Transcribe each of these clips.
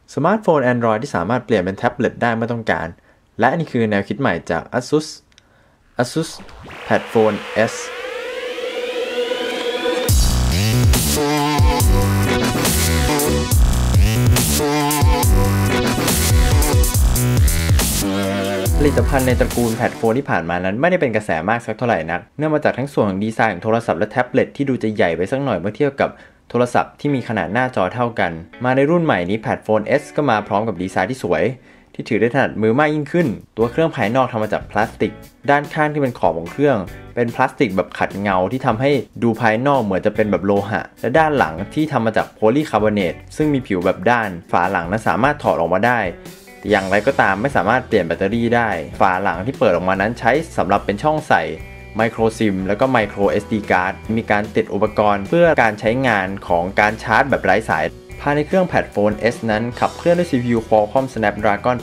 สมาร์ทโฟน Android ที่สามารถเปลี่ยนเป็นแท็บเล็ตได้เมื่อต้องการและนี่คือแนวคิดใหม่จาก ASUS PadPhone Sผลิตภัณฑ์ในตระกูลแพดโฟนที่ผ่านมานั้นไม่ได้เป็นกระแสมากสักเท่าไหร่นักเนื่องมาจากทั้งส่วนของดีไซน์ของโทรศัพท์และแท็บเล็ตที่ดูจะใหญ่ไปสักหน่อยเมื่อเทียบกับโทรศัพท์ที่มีขนาดหน้าจอเท่ากันมาในรุ่นใหม่นี้แพดโฟน S ก็มาพร้อมกับดีไซน์ที่สวยที่ถือได้ถนัดมือมากยิ่งขึ้นตัวเครื่องภายนอกทำมาจากพลาสติกด้านข้างที่เป็นขอบของเครื่องเป็นพลาสติกแบบขัดเงาที่ทำให้ดูภายนอกเหมือนจะเป็นแบบโลหะและด้านหลังที่ทำมาจากโพลีคาร์บอเนตซึ่งมีผิวแบบด้านฝาหลังนั้นสามารถถอดออกมาได้แต่อย่างไรก็ตามไม่สามารถเปลี่ยนแบตเตอรี่ได้ฝาหลังที่เปิดออกมานั้นใช้สำหรับเป็นช่องใส่ไมโครซิมแล้วก็ไมโคร SD card มีการติดอุปกรณ์เพื่อการใช้งานของการชาร์จแบบไร้สายภายในเครื่องแพดโฟน S นั้นขับเคลื่อนด้วย CPU Qualcomm Snapdragon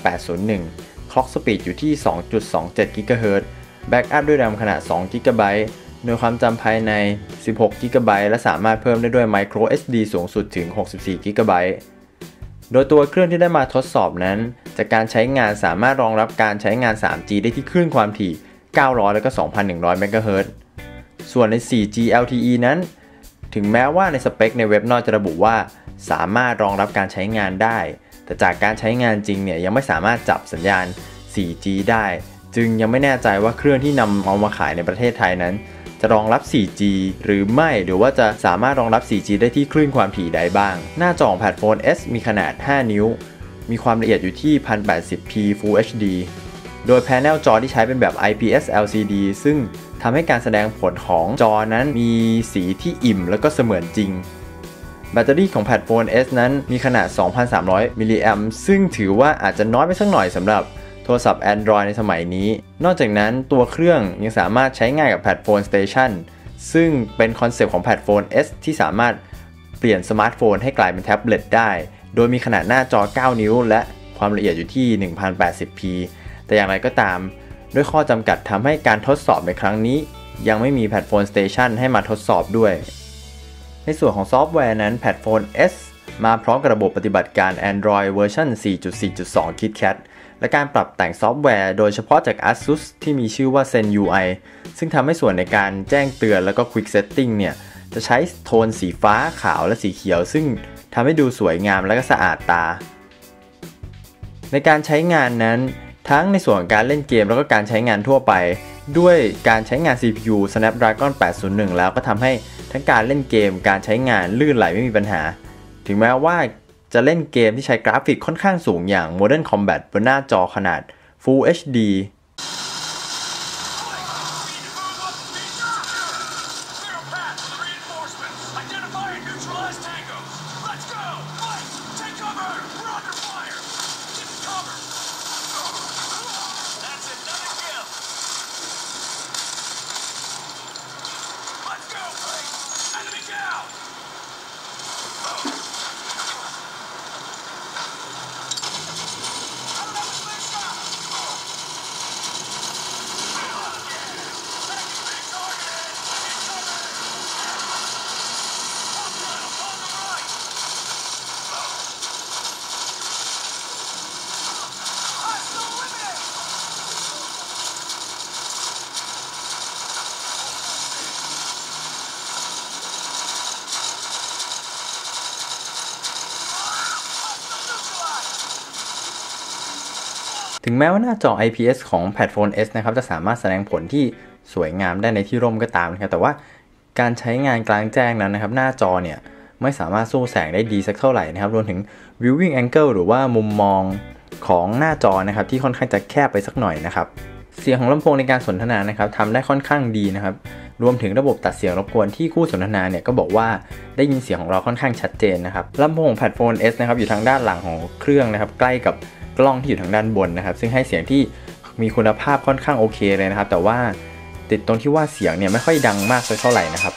801 Clock Speed อยู่ที่ 2.27 GHz แบ็กอัพด้วย RAM ขนาด 2 GB โดยความจำภายใน 16 GB และสามารถเพิ่มได้ด้วย Micro SD สูงสุดถึง 64 GB โดยตัวเครื่องที่ได้มาทดสอบนั้นจากการใช้งานสามารถรองรับการใช้งาน 3G ได้ที่คลื่นความถี่ 900 และก็ 2,100 MHz ส่วนใน 4G LTE นั้นถึงแม้ว่าในสเปคในเว็บนอกจะระบุว่าสามารถรองรับการใช้งานได้แต่จากการใช้งานจริงเนี่ยยังไม่สามารถจับสัญญาณ 4G ได้จึงยังไม่แน่ใจว่าเครื่องที่นำเอามาขายในประเทศไทยนั้นจะรองรับ 4G หรือไม่หรือว่าจะสามารถรองรับ 4G ได้ที่คลื่นความถี่ใดบ้างหน้าจอของแพดโฟน S มีขนาด 5 นิ้วมีความละเอียดอยู่ที่ 1080p Full HD โดยแผงจอที่ใช้เป็นแบบ IPS LCD ซึ่งทำให้การแสดงผลของจอนั้นมีสีที่อิ่มแล้วก็เสมือนจริงแบตเตอรี่ของแพดโฟน S นั้นมีขนาด 2,300 มิลลิแอมป์ซึ่งถือว่าอาจจะน้อยไปสักหน่อยสำหรับโทรศัพท์ Android ในสมัยนี้นอกจากนั้นตัวเครื่องยังสามารถใช้ง่ายกับแพดโฟน Station ซึ่งเป็นคอนเซปต์ของแพดโฟน S ที่สามารถเปลี่ยนสมาร์ทโฟนให้กลายเป็นแท็บเล็ตได้โดยมีขนาดหน้าจอ 9 นิ้วและความละเอียดอยู่ที่ 1080p แต่อย่างไรก็ตามด้วยข้อจำกัดทำให้การทดสอบในครั้งนี้ยังไม่มีแพดโฟน Station ให้มาทดสอบด้วยในส่วนของซอฟต์แวร์นั้นแพดโฟน S มาพร้อมกับระบบปฏิบัติการ Android เวอร์ชัน 4.4.2 KitKat และการปรับแต่งซอฟต์แวร์โดยเฉพาะจาก ASUS ที่มีชื่อว่า Zen UI ซึ่งทำให้ส่วนในการแจ้งเตือนแล้วก็ Quick Setting เนี่ยจะใช้โทนสีฟ้าขาวและสีเขียวซึ่งทำให้ดูสวยงามและก็สะอาดตาในการใช้งานนั้นทั้งในส่วนของการเล่นเกมแล้วก็การใช้งานทั่วไปด้วยการใช้งาน CPU Snapdragon 801 แล้วก็ทำให้ทั้งการเล่นเกมการใช้งานลื่นไหลไม่มีปัญหาถึงแม้ว่าจะเล่นเกมที่ใช้กราฟิกค่อนข้างสูงอย่าง Modern Combat บนหน้าจอขนาด Full HDถึงแม้ว่าหน้าจอ IPS ของแพดโฟน S นะครับจะสามารถแสดงผลที่สวยงามได้ในที่ร่มก็ตามนะครับแต่ว่าการใช้งานกลางแจ้งนั้นนะครับหน้าจอเนี่ยไม่สามารถสู้แสงได้ดีสักเท่าไหร่นะครับรวมถึง viewing angle หรือว่ามุมมองของหน้าจอนะครับที่ค่อนข้างจะแคบไปสักหน่อยนะครับเสียงของลำโพงในการสนทนานะครับทำได้ค่อนข้างดีนะครับรวมถึงระบบตัดเสียงรบกวนที่คู่สนทนาเนี่ยก็บอกว่าได้ยินเสียงของเราค่อนข้างชัดเจนนะครับลำโพงของแพดโฟน S นะครับอยู่ทางด้านหลังของเครื่องนะครับใกล้กับกล้องที่อยู่ทางด้านบนนะครับซึ่งให้เสียงที่มีคุณภาพค่อนข้างโอเคเลยนะครับแต่ว่าติดตรงที่ว่าเสียงเนี่ยไม่ค่อยดังมากสักเท่าไหร่นะครับ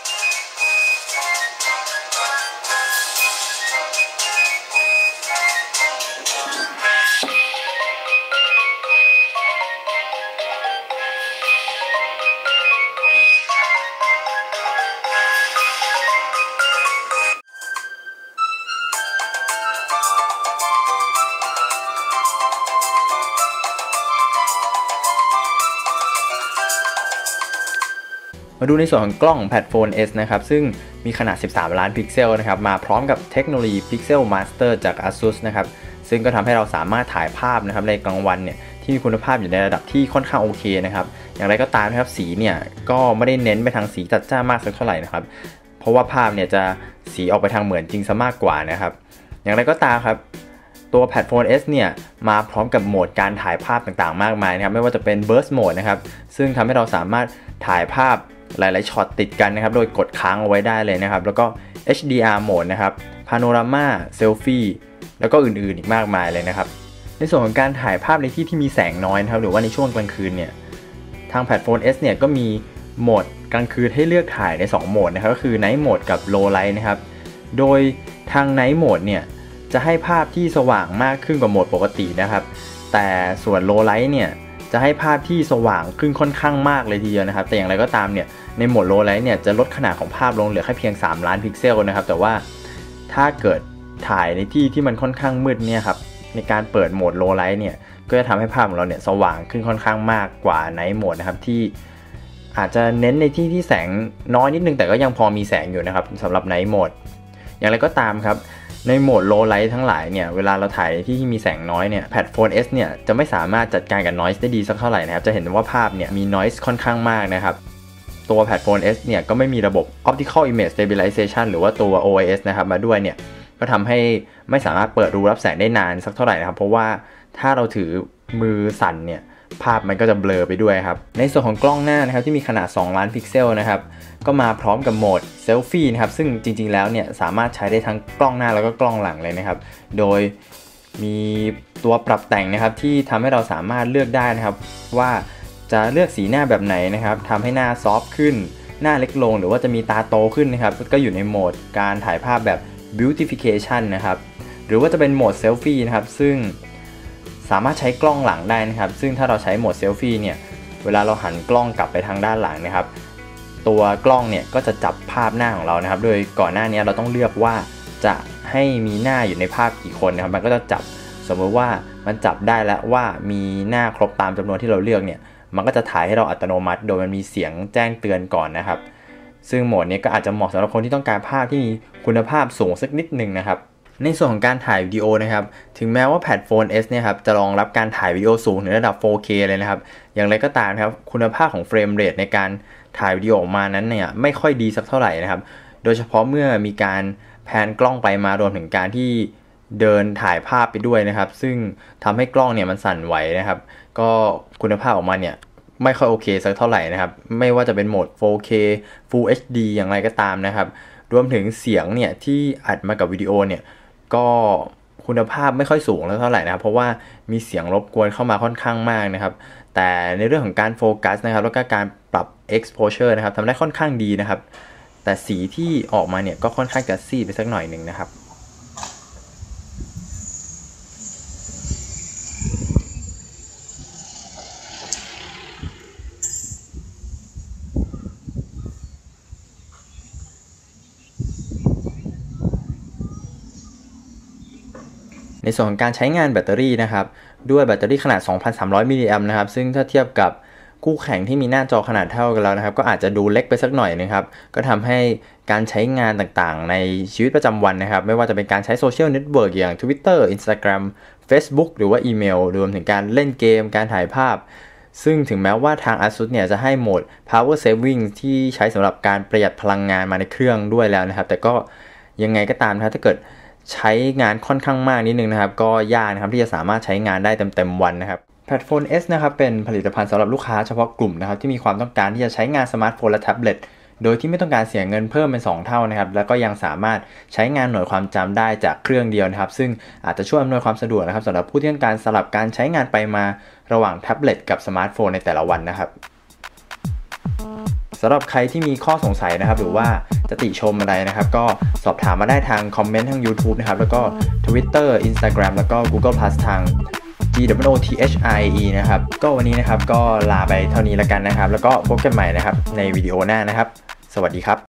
มาดูในส่วนของกล้องของ Padphone S นะครับซึ่งมีขนาด13ล้านพิกเซลนะครับมาพร้อมกับเทคโนโลยี Pixel Master จาก ASUS นะครับซึ่งก็ทำให้เราสามารถถ่ายภาพนะครับในกลางวันเนี่ยที่มีคุณภาพอยู่ในระดับที่ค่อนข้างโอเคนะครับอย่างไรก็ตามนะครับสีเนี่ยก็ไม่ได้เน้นไปทางสีจัดจ้านมากสักเท่าไหร่นะครับเพราะว่าภาพเนี่ยจะสีออกไปทางเหมือนจริงซะมากกว่านะครับอย่างไรก็ตามครับตัว Padphone S เนี่ยมาพร้อมกับโหมดการถ่ายภาพต่างๆมากมายนะครับไม่ว่าจะเป็น Burst Mode นะครับซึ่งทำให้เราสามารถถ่ายภาพหลายๆช็อตติดกันนะครับโดยกดค้างเอาไว้ได้เลยนะครับแล้วก็ HDR Mode นะครับ Panorama Selfie แล้วก็อื่นๆอีกมากมายเลยนะครับในส่วนของการถ่ายภาพในที่ที่มีแสงน้อยนะครับหรือว่าในช่วงกลางคืนเนี่ยทาง Padphone S เนี่ยก็มีโหมดกลางคืนให้เลือกถ่ายใน2โหมดนะครับก็คือ Night Mode กับ Low Light นะครับโดยทาง Night Mode เนี่ยจะให้ภาพที่สว่างมากขึ้นกว่าโหมดปกตินะครับแต่ส่วน Low Light เนี่ยจะให้ภาพที่สว่างขึ้นค่อนข้างมากเลยทีเดียวนะครับแต่อย่างไรก็ตามเนี่ยในโหมด Low Light เนี่ยจะลดขนาดของภาพลงเหลือแค่เพียง3ล้านพิกเซลนะครับแต่ว่าถ้าเกิดถ่ายในที่ที่มันค่อนข้างมืดเนี่ยครับในการเปิดโหมด Low Light เนี่ยก็จะทำให้ภาพของเราเนี่ยสว่างขึ้นค่อนข้างมากกว่า Night Mode นะครับที่อาจจะเน้นในที่ที่แสงน้อยนิดนึงแต่ก็ยังพอมีแสงอยู่นะครับสำหรับ Night Mode อย่างไรก็ตามครับในโหมด Low Light ทั้งหลายเนี่ยเวลาเราถ่ายที่มีแสงน้อยเนี่ย Padphone S เนี่ยจะไม่สามารถจัดการกับ noise ได้ดีสักเท่าไหร่นะครับจะเห็นว่าภาพเนี่ยมี noise ค่อนข้างมากนะครับตัว Padphone S เนี่ยก็ไม่มีระบบ Optical Image Stabilization หรือว่าตัว OIS นะครับมาด้วยเนี่ยก็ทำให้ไม่สามารถเปิดรูรับแสงได้นานสักเท่าไหร่นะครับเพราะว่าถ้าเราถือมือสั่นเนี่ยภาพมันก็จะเบลอไปด้วยครับในส่วนของกล้องหน้านะครับที่มีขนาด2ล้านพิกเซลนะครับก็มาพร้อมกับโหมดเซลฟี่นะครับซึ่งจริงๆแล้วเนี่ยสามารถใช้ได้ทั้งกล้องหน้าแล้วก็กล้องหลังเลยนะครับโดยมีตัวปรับแต่งนะครับที่ทำให้เราสามารถเลือกได้นะครับว่าจะเลือกสีหน้าแบบไหนนะครับทำให้หน้าซอฟต์ขึ้นหน้าเล็กลงหรือว่าจะมีตาโตขึ้นนะครับก็อยู่ในโหมดการถ่ายภาพแบบ beautification นะครับหรือว่าจะเป็นโหมดเซลฟี่นะครับซึ่งสามารถใช้กล้องหลังได้นะครับซึ่งถ้าเราใช้โหมดเซลฟี่เนี่ยเวลาเราหันกล้องกลับไปทางด้านหลังนะครับตัวกล้องเนี่ยก็จะจับภาพหน้าของเรานะครับโดยก่อนหน้านี้เราต้องเลือกว่าจะให้มีหน้าอยู่ในภาพกี่คนนะครับมันก็จะจับสมมติว่ามันจับได้แล้วว่ามีหน้าครบตามจำนวนที่เราเลือกเนี่ยมันก็จะถ่ายให้เราอัตโนมัติโดยมันมีเสียงแจ้งเตือนก่อนนะครับซึ่งโหมดนี้ก็อาจจะเหมาะสำหรับคนที่ต้องการภาพที่มีคุณภาพสูงสักนิดนึงนะครับในส่วนของการถ่ายวิดีโอนะครับถึงแม้ว่า Padphone S เนี่ยครับจะรองรับการถ่ายวิดีโอสูงถึงระดับ 4K เลยนะครับอย่างไรก็ตามครับคุณภาพของเฟรมเรทในการถ่ายวิดีโอออกมานั้นเนี่ยไม่ค่อยดีสักเท่าไหร่นะครับโดยเฉพาะเมื่อมีการแพนกล้องไปมารวมถึงการที่เดินถ่ายภาพไปด้วยนะครับซึ่งทำให้กล้องเนี่ยมันสั่นไหวนะครับก็คุณภาพออกมาเนี่ยไม่ค่อยโอเคสักเท่าไหร่นะครับไม่ว่าจะเป็นโหมด 4K Full HD อย่างไรก็ตามนะครับรวมถึงเสียงเนี่ยที่อัดมากับวิดีโอเนี่ยก็คุณภาพไม่ค่อยสูงเท่าไหร่นะครับเพราะว่ามีเสียงรบกวนเข้ามาค่อนข้างมากนะครับแต่ในเรื่องของการโฟกัสนะครับแล้วก็การปรับ exposure นะครับทำได้ค่อนข้างดีนะครับแต่สีที่ออกมาเนี่ยก็ค่อนข้างจะซีดไปสักหน่อยหนึ่งนะครับในส่วนของการใช้งานแบตเตอรี่นะครับด้วยแบตเตอรี่ขนาด 2,300 มิลลิแอมป์นะครับซึ่งถ้าเทียบกับคู่แข่งที่มีหน้าจอขนาดเท่ากันแล้วนะครับก็อาจจะดูเล็กไปสักหน่อยนะครับก็ทำให้การใช้งานต่างๆในชีวิตประจำวันนะครับไม่ว่าจะเป็นการใช้โซเชียลเน็ตเวิร์กอย่าง Twitter Instagram Facebook หรือว่าอีเมลรวมถึงการเล่นเกมการถ่ายภาพซึ่งถึงแม้ว่าทาง ASUS เนี่ยจะให้โหมด Power Saving ที่ใช้สำหรับการประหยัดพลังงานมาในเครื่องด้วยแล้วนะครับแต่ก็ยังไงก็ตามนะครับถ้าเกิดใช้งานค่อนข้างมากนิดนึงนะครับก็ยากนะครับที่จะสามารถใช้งานได้เต็มวันนะครับ Padphone S นะครับเป็นผลิตภัณฑ์สำหรับลูกค้าเฉพาะกลุ่มนะครับที่มีความต้องการที่จะใช้งานสมาร์ทโฟนและแท็บเล็ตโดยที่ไม่ต้องการเสียเงินเพิ่มเป็น2เท่านะครับแล้วก็ยังสามารถใช้งานหน่วยความจำได้จากเครื่องเดียวนะครับซึ่งอาจจะช่วยอำนวยความสะดวกนะครับสำหรับผู้ที่ต้องการสลับการใช้งานไปมาระหว่างแท็บเล็ตกับสมาร์ทโฟนในแต่ละวันนะครับสำหรับใครที่มีข้อสงสัยนะครับหรือว่าจะติชมอะไรนะครับก็สอบถามมาได้ทางคอมเมนต์ทาง YouTube นะครับแล้วก็ Twitter Instagram แล้วก็ Google Plus ทาง GWOTHIE นะครับก็วันนี้นะครับก็ลาไปเท่านี้แล้วกันนะครับแล้วก็พบกันใหม่นะครับในวิดีโอหน้านะครับสวัสดีครับ